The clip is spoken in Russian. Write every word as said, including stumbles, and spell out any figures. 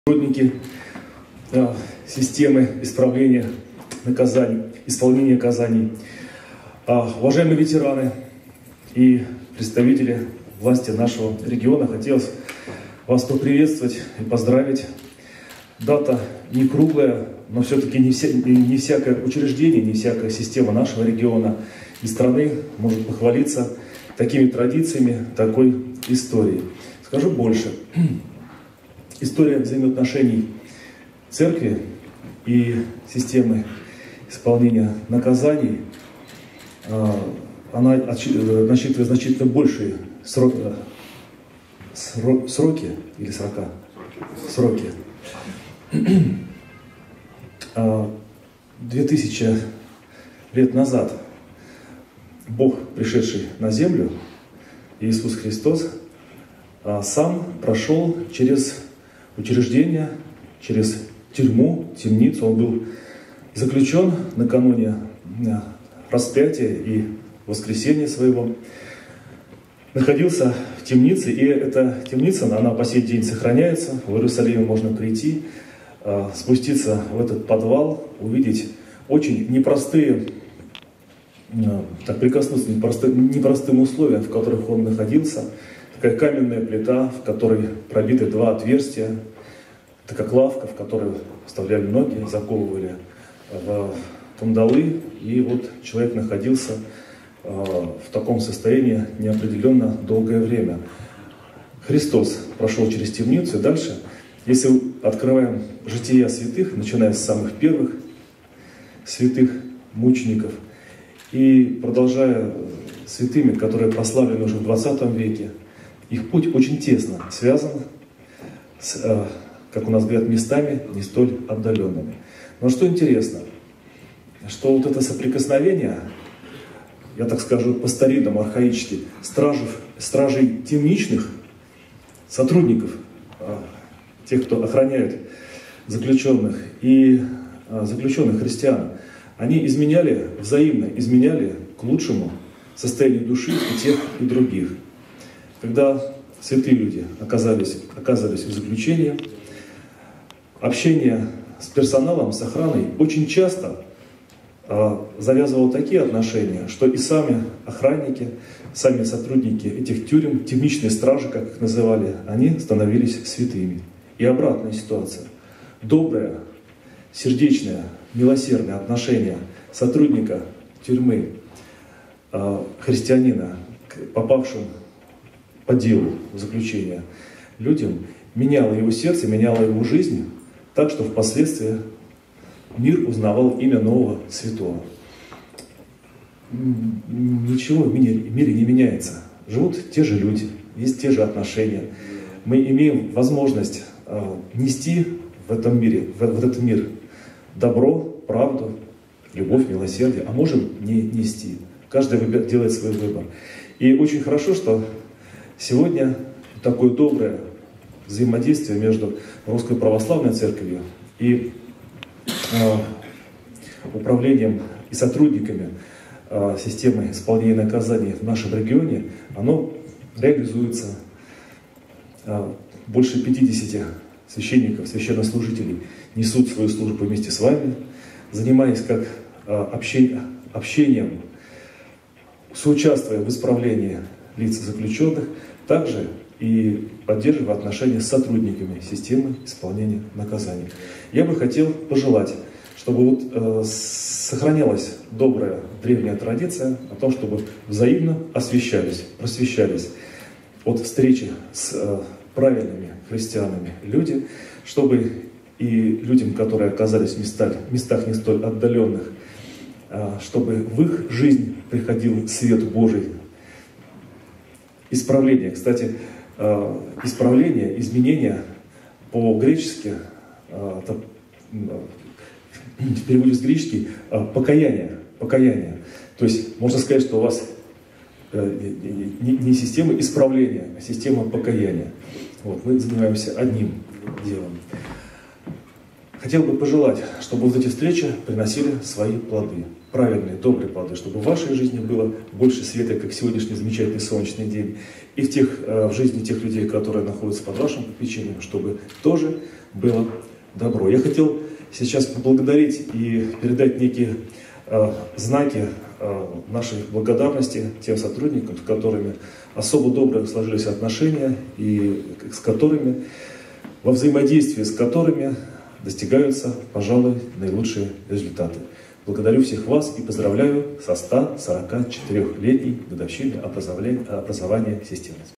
сотрудники э, системы исправления наказаний, исполнения наказаний, э, уважаемые ветераны и представители власти нашего региона, хотелось вас поприветствовать и поздравить. Дата не круглая, но все-таки не, вся, не всякое учреждение, не всякая система нашего региона и страны может похвалиться такими традициями, такой историей. Скажу больше. История взаимоотношений церкви и системы исполнения наказаний, она насчитывает значительно большие сроки, сроки или срока? Сроки. Две тысячи лет назад Бог, пришедший на землю, Иисус Христос, сам прошел через учреждение, через тюрьму, темницу. Он был заключен накануне распятия и воскресения своего. Находился в темнице, и эта темница, она по сей день сохраняется. В Иерусалиме можно прийти, спуститься в этот подвал, увидеть очень непростые, так, прикоснуться к непростым, непростым условиям, в которых он находился. Такая каменная плита, в которой пробиты два отверстия. Это как лавка, в которой вставляли ноги, заковывали в кандалы. И вот человек находился в таком состоянии неопределенно долгое время. Христос прошел через темницу, и дальше, если открываем жития святых, начиная с самых первых святых мучеников, и продолжая святыми, которые прославлены уже в двадцатом веке, их путь очень тесно связан с, как у нас говорят, местами не столь отдаленными. Но что интересно, что вот это соприкосновение, я так скажу по-старинному, архаически, стражев, стражей темничных, сотрудников, тех, кто охраняет заключенных, и заключенных христиан, они изменяли, взаимно изменяли к лучшему состоянию души и тех, и других. Когда святые люди оказались, оказались в заключении, общение с персоналом, с охраной очень часто а, завязывало такие отношения, что и сами охранники, сами сотрудники этих тюрем, темничные стражи, как их называли, они становились святыми. И обратная ситуация. Доброе, сердечное, милосердное отношение сотрудника тюрьмы, а, христианина, к попавшим по делу заключения людям, меняло его сердце, меняло его жизнь, так что впоследствии мир узнавал имя нового святого. Ничего в мире, в мире не меняется. Живут те же люди, есть те же отношения. Мы имеем возможность э, нести в этом мире, в, в этот мир добро, правду, любовь, милосердие, а можем не нести. Каждый выбор, делает свой выбор. И очень хорошо, что сегодня такое доброе взаимодействие между Русской Православной Церковью и э, управлением и сотрудниками э, системы исполнения наказаний в нашем регионе, оно реализуется. Э, больше пятидесяти священников, священнослужителей несут свою службу вместе с вами, занимаясь как э, общение, общением, соучаствуя в исправлении лиц заключенных, также и поддерживая отношения с сотрудниками системы исполнения наказаний. Я бы хотел пожелать, чтобы вот, э, сохранялась добрая древняя традиция о том, чтобы взаимно освящались, просвещались от встречи с э, правильными христианами люди, чтобы и людям, которые оказались в местах, местах не столь отдаленных, э, чтобы в их жизнь приходил свет Божий. Исправление. Кстати, исправление, изменение по-гречески, в переводе с греческий, покаяние, покаяние. То есть можно сказать, что у вас не система исправления, а система покаяния. Вот, мы занимаемся одним делом. Хотел бы пожелать, чтобы вот эти встречи приносили свои плоды, правильные, добрые плоды, чтобы в вашей жизни было больше света, как сегодняшний замечательный солнечный день, и в, тех, в жизни тех людей, которые находятся под вашим попечением, чтобы тоже было добро. Я хотел сейчас поблагодарить и передать некие э, знаки э, нашей благодарности тем сотрудникам, с которыми особо добрые сложились отношения и с которыми, во взаимодействии с которыми достигаются, пожалуй, наилучшие результаты. Благодарю всех вас и поздравляю со ста сорока четырёхлетней годовщиной образования системы.